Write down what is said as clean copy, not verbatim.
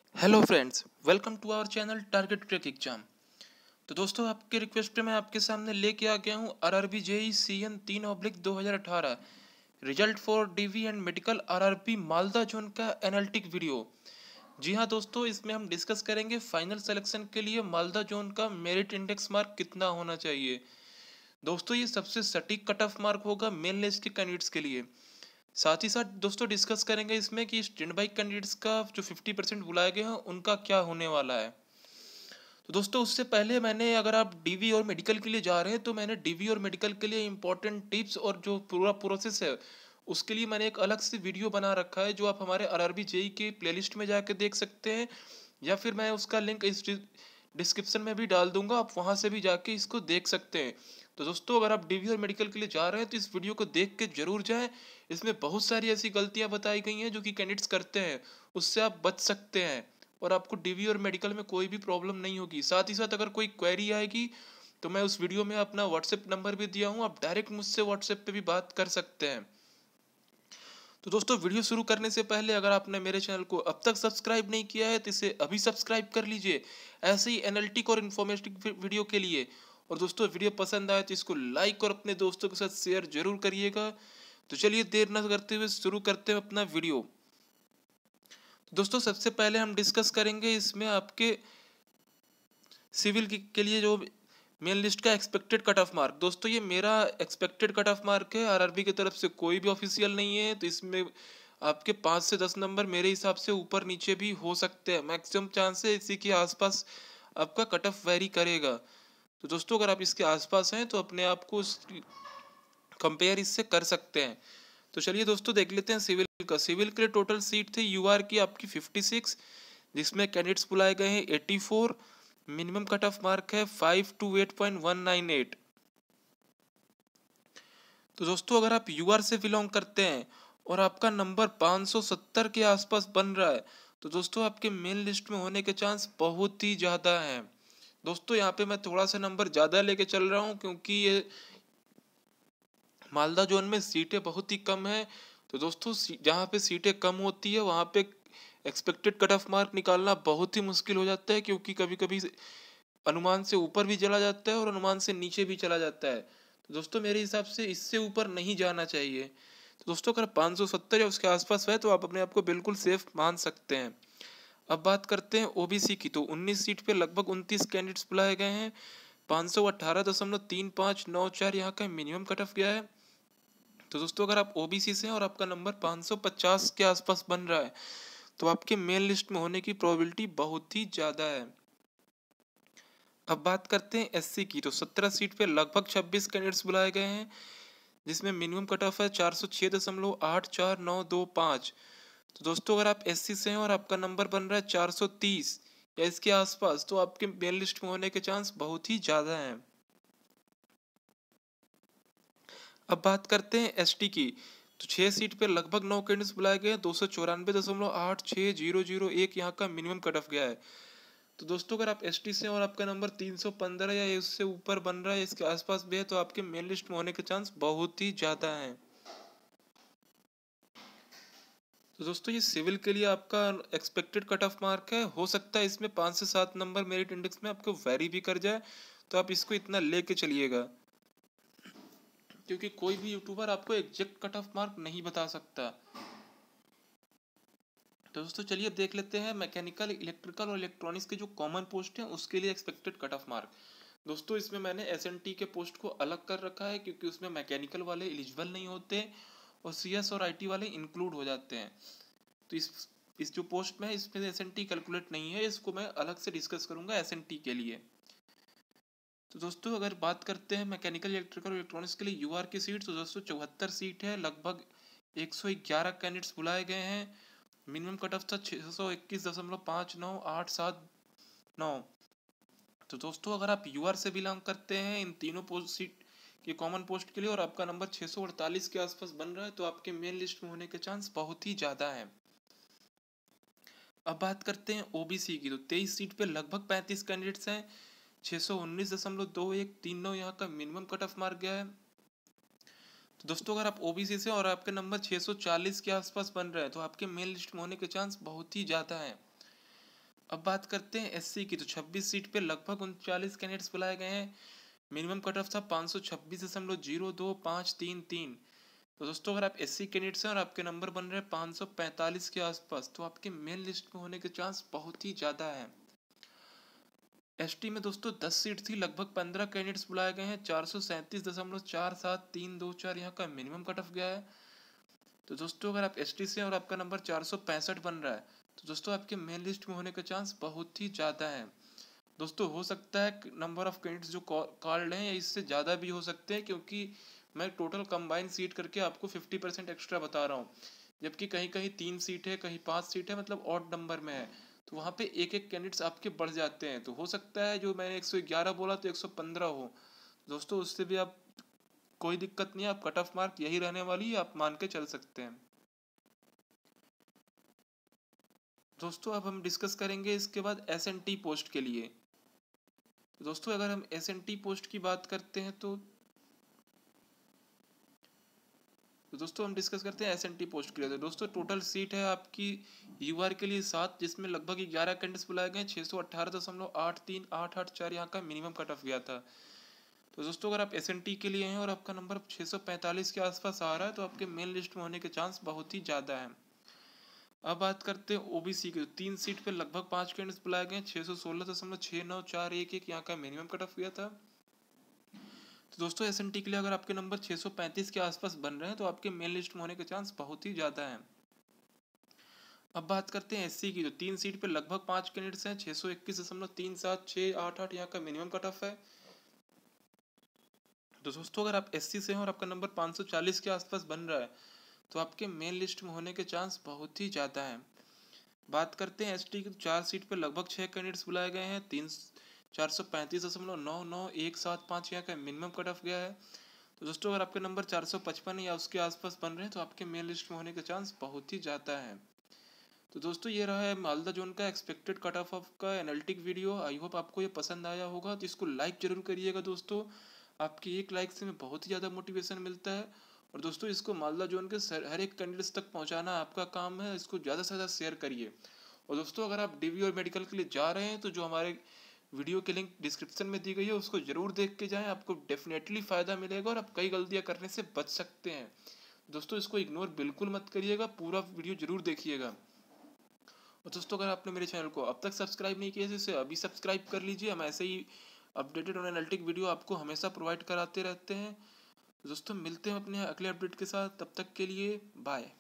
Hello friends, welcome to our channel Target Crack Exam. तो दोस्तों, आपके रिक्वेस्ट पे मैं आपके सामने लेके आ गया हूँ RRB JE CEN 3/2018 result for DV and medical RRB Malda zone का एनालिटिक वीडियो। जी हाँ दोस्तों, इसमें हम डिस्कस करेंगे फाइनल सिलेक्शन के लिए मालदा जोन का मेरिट इंडेक्स मार्क कितना होना चाहिए। दोस्तों, ये सबसे सटीक कट ऑफ मार्क होगा मेन लिस्ट के कैंडिडेट्स के लिए। साथ ही साथ दोस्तों डिस्कस करेंगे इसमें कि स्टैंड बाई कैंडिडेट्स का जो 50% बुलाए गए हैं उनका क्या होने वाला है। तो दोस्तों, उससे पहले मैंने, अगर आप डीवी और मेडिकल के लिए जा रहे हैं तो मैंने डीवी और मेडिकल के लिए इंपॉर्टेंट टिप्स और जो पूरा प्रोसेस है उसके लिए मैंने एक अलग से वीडियो बना रखा है, जो आप हमारे आरआरबी जेई के प्लेलिस्ट में जाकर देख सकते हैं, या फिर मैं उसका लिंक इस डिस्क्रिप्शन में भी डाल दूंगा, आप वहां से भी जाके इसको देख सकते हैं। तो दोस्तों, अगर आप डीवी और मेडिकल के लिए जा रहे हैं तो इस वीडियो को देख के जरूर जाएं। इसमें बहुत सारी ऐसी गलतियां बताई गई हैं जो कि कैंडिडेट्स करते हैं, उससे आप बच सकते हैं और आपको डीवी और मेडिकल में कोई भी प्रॉब्लम नहीं होगी। साथ ही साथ अगर कोई क्वेरी आएगी तो मैं उस वीडियो में अपना व्हाट्सएप नंबर भी दिया हूँ, आप डायरेक्ट मुझसे व्हाट्सएप पे भी बात कर सकते हैं। तो दोस्तों, वीडियो शुरू करने से पहले अगर आपने मेरे चैनल को अब तक सब्सक्राइब नहीं किया है तो इसे अभी सब्सक्राइब कर लीजिए, ऐसे ही एनालिटिक और इन्फॉर्मेटिव वीडियो के लिए। और दोस्तों, वीडियो पसंद आए तो इसको लाइक और अपने दोस्तों के साथ शेयर जरूर करिएगा। तो चलिए देर न करते हुए शुरू करते हैं अपना वीडियो। तो दोस्तों, सबसे पहले हम डिस्कस करेंगे इसमें आपके सिविल के लिए जो मेन लिस्ट का एक्सपेक्टेड कट ऑफ मार्क। दोस्तों, ये मेरा एक्सपेक्टेड कट ऑफ मार्क है, आरआरबी की तरफ से कोई भी ऑफिशियल नहीं है, तो इसमें आपके 5 से 10 नंबर मेरे हिसाब से ऊपर नीचे भी हो सकते हैं। मैक्सिमम चांस है इसी के आसपास आपका कट ऑफ वेरी करेगा। तो दोस्तों, अगर आप इसके आसपास हैं तो अपने आप को कंपेयर इससे कर सकते हैं। तो चलिए दोस्तों, देख लेते हैं सिविल का। सिविल के लिए टोटल सीट थे यूआर की आपकी 56, जिसमें कैंडिडेट्स बुलाए गए हैं 84। मिनिमम कट ऑफ मार्क है 528.198। तो दोस्तों, अगर आप यूआर से बिलोंग करते हैं और आपका नंबर 570 के आसपास बन रहा है तो दोस्तों आपके मेन लिस्ट में होने के चांस बहुत ही ज़्यादा हैं। दोस्तों, यहाँ पे मैं थोड़ा सा नंबर ज़्यादा लेके चल रहा हूँ क्योंकि ये मालदा जोन में सीटें बहुत ही कम है। तो दोस्तों, जहाँ पे सीटें कम होती है वहाँ पे एक्सपेक्टेड कट ऑफ मार्क निकालना बहुत ही मुश्किल हो जाता है, क्योंकि कभी कभी अनुमान से ऊपर भी चला जाता है और अनुमान से नीचे भी चला जाता है। तो दोस्तों, मेरे हिसाब से इससे ऊपर नहीं जाना चाहिए। तो दोस्तों, अगर 570 या उसके आसपास है तो आप अपने आप को बिल्कुल सेफ मान सकते हैं। अब बात करते हैं ओबीसी की। तो 19 सीट पे लगभग 29 कैंडिडेट्स बुलाए गए हैं। 518.3594 यहाँ का मिनिमम कट ऑफ गया है। तो दोस्तों, अगर आप ओबीसी से हैं और आपका नंबर 550 के आसपास बन रहा है तो आपके मेन लिस्ट में होने की प्रोबेबिलिटी बहुत ही ज़्यादा है। अब बात करते हैं एससी की। तो 17 सीट पे लगभग 26 कैंडिडेट्स बुलाए गए हैं, जिसमें मिनिमम कट ऑफ है 406.84925। तो दोस्तों, अगर आप एससी से हैं और आपका नंबर बन रहा है 430 या इसके आसपास तो आपके मेन लिस्ट में होने के चांस बहुत ही ज़्यादा हैं। अब बात करते हैं एसटी की। तो 6 सीट पे लगभग 9 कैंडिडेट्स बुलाए गए हैं। 294.86001 यहाँ का मिनिमम कट ऑफ गया है। तो दोस्तों, अगर आप एसटी से और आपका नंबर 315 या उससे ऊपर बन रहा है, इसके आसपास भी है, तो आपके मेन लिस्ट में होने के चांस बहुत ही ज़्यादा हैं। तो दोस्तों, ये सिविल के लिए आपका एक्सपेक्टेड कट ऑफ मार्क है। हो सकता है इसमें 5 से 7 नंबर मेरिट इंडेक्स में आपको वेरी भी कर जाए, तो आप इसको इतना लेके चलिएगा, क्योंकि कोई भी यूट्यूबर आपको एग्जैक्ट कट ऑफ मार्क नहीं बता सकता। तो दोस्तों, चलिए अब देख लेते हैं मैकेनिकल, इलेक्ट्रिकल और इलेक्ट्रॉनिक्स के जो कॉमन पोस्ट हैं उसके लिए एक्सपेक्टेड कट ऑफ मार्क। दोस्तों, इसमें मैंने एसएनटी के पोस्ट को अलग कर रखा है, क्योंकि उसमें मैकेनिकल वाले एलिजिबल नहीं होते और सीएस और आईटी वाले इंक्लूड हो जाते हैं। तो इस जो पोस्ट में है इसमें एसएनटी कैलकुलेट नहीं है, इसको मैं अलग से डिस्कस करूंगा एसएनटी के लिए। तो दोस्तों, अगर बात करते हैं मैकेनिकल, इलेक्ट्रिकल और इलेक्ट्रॉनिक्स के लिए यूआर की सीट, तो दोस्तों 74 सीट है। लगभग 111 कैंडिडेट्स बुलाए गए हैं। मिनिमम कट ऑफ था 621.59879। तो दोस्तों, अगर आप यूआर से बिलोंग करते हैं इन तीनों पोस्ट सीट के कॉमन पोस्ट के लिए और आपका नंबर 648 के आसपास बन रहा है तो आपके मेन लिस्ट में होने के चांस बहुत ही ज़्यादा है। अब बात करते हैं ओबीसी की। तो 23 सीट पे लगभग 35 कैंडिडेट्स हैं। 619.23139 यहाँ का मिनिमम कट ऑफ मार्क गया है। तो दोस्तों, अगर आप ओबीसी से और आपके नंबर 640 के आसपास बन रहे हैं तो आपके मेन लिस्ट में होने के चांस बहुत ही ज़्यादा हैं। अब बात करते हैं एससी की, तो 26 सीट पे लगभग 39 कैंडिडेट्स बुलाए गए हैं। मिनिमम कट ऑफ था 526.0533। तो दोस्तों अगर आप एससी कैंडिडेट्स हैं और आपके नंबर बन रहे हैं 545 के आसपास, तो आपके मेन लिस्ट में होने के चांस बहुत ही ज़्यादा है। एसटी में दोस्तों 10 सीट थी, लगभग 15 कैंडिडेट्स बुलाए गए हैं। 437.4734 यहाँ का मिनिमम कट ऑफ गया है। तो दोस्तों अगर आप एसटी से और आपका नंबर 465 बन रहा है, तो दोस्तों आपके मेन लिस्ट में होने का चांस बहुत ही ज़्यादा है। दोस्तों हो सकता है नंबर ऑफ कैंडिडेट्स जो कॉल्ड हैं इससे ज़्यादा भी हो सकते हैं, क्योंकि मैं टोटल कंबाइन सीट करके आपको 50% एक्स्ट्रा बता रहा हूँ, जबकि कहीं कहीं 3 सीट है, कहीं 5 सीट है, मतलब ऑड नंबर में है, तो वहाँ पे एक एक कैंडिडेट्स आपके बढ़ जाते हैं। तो हो सकता है जो मैंने 111 बोला तो 115 हो। दोस्तों उससे भी आप कोई दिक्कत नहीं है, आप कट ऑफ मार्क यही रहने वाली है, आप मान के चल सकते हैं। दोस्तों अब हम डिस्कस करेंगे इसके बाद एसएनटी पोस्ट के लिए। तो दोस्तों अगर हम एसएनटी पोस्ट की बात करते हैं तो दोस्तों हम डिस्कस करते हैं एसएनटी पोस्ट के लिए। तो दोस्तों टोटल सीट है आपकी यूआर के लिए 7, जिसमें लगभग 11 कैंडिडेट्स बुलाए गए। 618.8384 यहाँ का मिनिमम कट ऑफ गया था। तो दोस्तों अगर आप एसएनटी के लिए हैं और आपका नंबर 645 के आसपास आ रहा है, तो आपके मेन लिस्ट में होने के चांस बहुत ही ज़्यादा है। अब बात करते हैं ओबीसी की। 3 सीट पे लगभग 5 कैंडिडेट्स बुलाए गए। 616.6941 यहाँ का मिनिमम कट ऑफ गया था। तो दोस्तों एसएनटी के लिए अगर आपके नंबर 635 के आसपास बन रहे हैं, तो आपके मेन लिस्ट में होने के चांस बहुत ही ज़्यादा हैं। अब बात करते हैं एससी की। तो 3 सीट पे लगभग 5 कैंडिडेट्स हैं। 621.37688 यहाँ का मिनिमम कट ऑफ है। तो दोस्तों अगर आप एससी से हैं और आपका नंबर 540 के आसपास बन रहा है, तो आपके मेन लिस्ट में होने के चांस बहुत ही ज़्यादा हैं। बात करते हैं एसटी की। तो 4 सीट पे लगभग 6 कैंडिडेट्स बुलाए गए हैं। 435.99175 यहाँ का मिनिमम कट ऑफ गया है। तो दोस्तों अगर आपके नंबर 455 या उसके आसपास बन रहे हैं, तो आपके मेन लिस्ट में होने के चांस बहुत ही ज़्यादा है। तो दोस्तों ये रहा है मालदा जोन का एक्सपेक्टेड कट ऑफ का एनालिटिक वीडियो। आई होप आपको ये पसंद आया होगा, तो इसको लाइक जरूर करिएगा दोस्तों। आपकी एक लाइक से हमें बहुत ही ज़्यादा मोटिवेशन मिलता है। और दोस्तों इसको मालदा जोन के हर एक कैंडिडेट्स तक पहुंचाना आपका काम है। इसको ज़्यादा से ज़्यादा शेयर करिए। और दोस्तों अगर आप डीवी और मेडिकल के लिए जा रहे हैं, तो जो हमारे वीडियो की लिंक डिस्क्रिप्शन में दी गई है उसको ज़रूर देख के जाएं, आपको डेफिनेटली फ़ायदा मिलेगा और आप कई गलतियां करने से बच सकते हैं। दोस्तों इसको इग्नोर बिल्कुल मत करिएगा, पूरा वीडियो जरूर देखिएगा। और दोस्तों अगर आपने मेरे चैनल को अब तक सब्सक्राइब नहीं किया है, इसे अभी सब्सक्राइब कर लीजिए। हम ऐसे ही अपडेटेड और एनालिटिक वीडियो आपको हमेशा प्रोवाइड कराते रहते हैं। दोस्तों मिलते हैं अपने अगले अपडेट के साथ, तब तक के लिए बाय।